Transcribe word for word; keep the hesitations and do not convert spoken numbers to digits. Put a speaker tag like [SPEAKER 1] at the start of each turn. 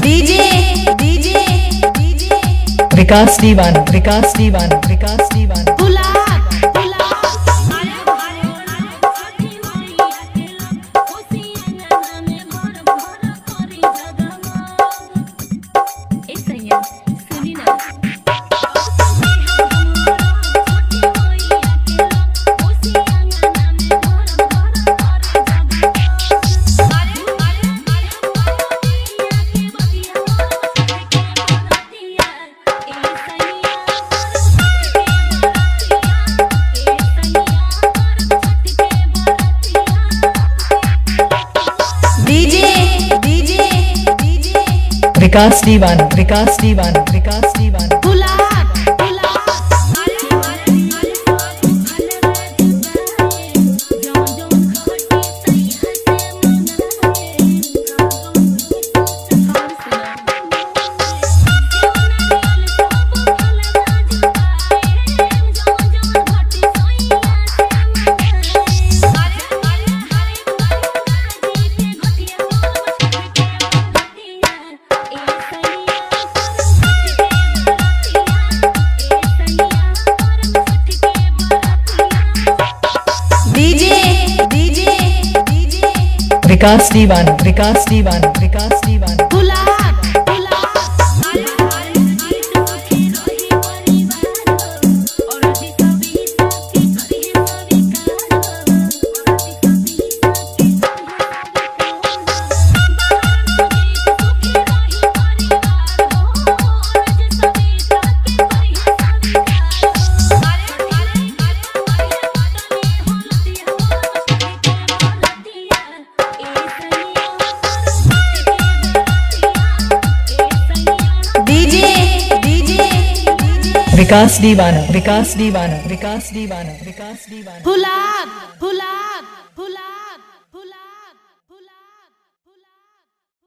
[SPEAKER 1] DJ DJ
[SPEAKER 2] विकास दीवाना विकास दीवाना विकास दीवाना विकास दीवाना विकास दीवाना विकास दीवाना विकास दीवाना विकास दीवाना विकास दीवाना विकास दीवाना विकास दीवाना विकास दीवाना विकास दीवाना
[SPEAKER 1] फुलाग फुलाग